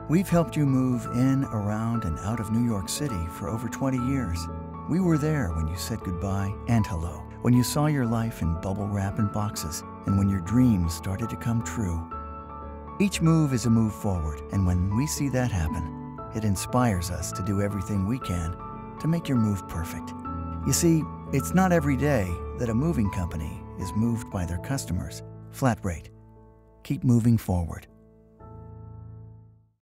We've helped you move in, around, and out of New York City for over 20 years. We were there when you said goodbye and hello, when you saw your life in bubble wrap and boxes, and when your dreams started to come true. Each move is a move forward, and when we see that happen, it inspires us to do everything we can to make your move perfect. You see, it's not every day that a moving company is moved by their customers. FLATRATE. Keep moving forward.